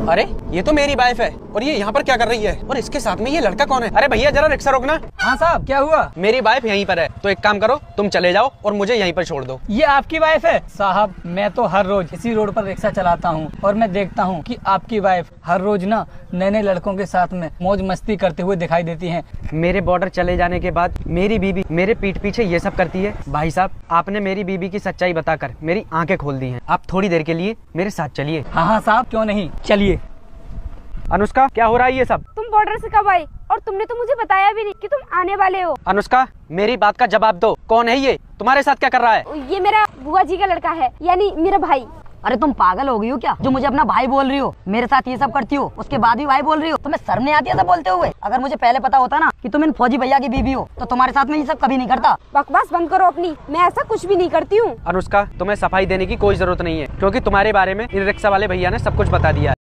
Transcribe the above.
अरे ये तो मेरी वाइफ है और ये यहाँ पर क्या कर रही है और इसके साथ में ये लड़का कौन है? अरे भैया जरा रिक्शा रोकना। हाँ साहब क्या हुआ? मेरी वाइफ यहीं पर है तो एक काम करो तुम चले जाओ और मुझे यहीं पर छोड़ दो। ये आपकी वाइफ है? साहब मैं तो हर रोज इसी रोड पर रिक्शा चलाता हूँ और मैं देखता हूँ कि आपकी वाइफ हर रोज ना नए नए लड़कों के साथ में मौज मस्ती करते हुए दिखाई देती हैं। मेरे बॉर्डर चले जाने के बाद मेरी बीबी मेरे पीठ पीछे ये सब करती है। भाई साहब आपने मेरी बीबी की सच्चाई बताकर मेरी आंखें खोल दी हैं। आप थोड़ी देर के लिए मेरे साथ चलिए। हाँ हाँ साहब क्यों नहीं, चलिए। अनुष्का क्या हो रहा है ये सब? तुम बॉर्डर से कब आई और तुमने तो मुझे बताया भी नहीं कि तुम आने वाले हो। अनुष्का मेरी बात का जवाब दो, कौन है ये? तुम्हारे साथ क्या कर रहा है? ये मेरा बुआ जी का लड़का है, यानी मेरा भाई। अरे तुम पागल हो गई हो क्या जो मुझे अपना भाई बोल रही हो? मेरे साथ ये सब करती हो उसके बाद भी भाई बोल रही हो? तुम्हें शर्म नहीं आती ऐसा बोलते हुए? अगर मुझे पहले पता होता ना कि तुम इन फौजी भैया की बीवी हो तो तुम्हारे साथ में ये सब कभी नहीं करता। बकवास बंद करो अपनी, मैं ऐसा कुछ भी नहीं करती हूँ। अनुष्का तुम्हें सफाई देने की कोई जरूरत नहीं है क्योंकि तुम्हारे बारे में इन रिक्शा वाले भैया ने सब कुछ बता दिया है।